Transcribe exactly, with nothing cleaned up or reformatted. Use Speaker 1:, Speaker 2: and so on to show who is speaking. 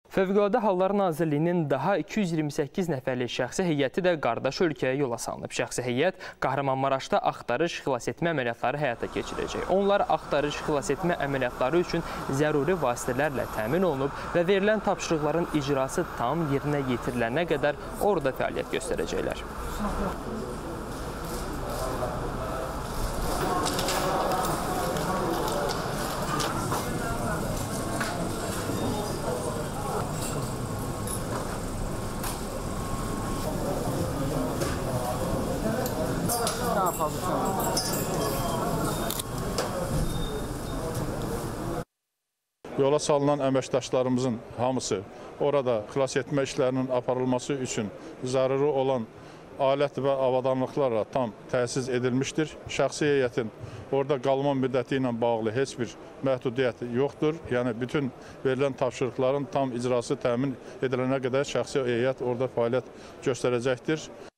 Speaker 1: Fövqəladə Hallar Nazirliyinin daha iki yüz iyirmi səkkiz nəfərlik şəxsi heyəti də qardaş ölkəyə yola salınıb. Şəxsi heyət Kahramanmaraşda axtarış xilasetmə əməliyyatları həyata keçirəcək. Onlar axtarış xilasetmə əməliyyatları üçün zəruri vasitələrlə təmin olunub və verilən tapşırıqların icrası tam yerinə yetirilənə qədər orada fəaliyyət göstərəcəklər.
Speaker 2: Yola salınan əməkdaşlarımızın hamısı orada xilas etmə işlərinin aparılması üçün zəruri olan alət və avadanlıqlarla tam təsis edilmişdir. Şəxsi heyətin orada qalma müddəti ilə bağlı heç bir məhdudiyyəti yoxdur. Yəni, bütün verilən tapşırıqların tam icrası təmin edilənə qədər şəxsi heyət orada fəaliyyət göstərəcəkdir.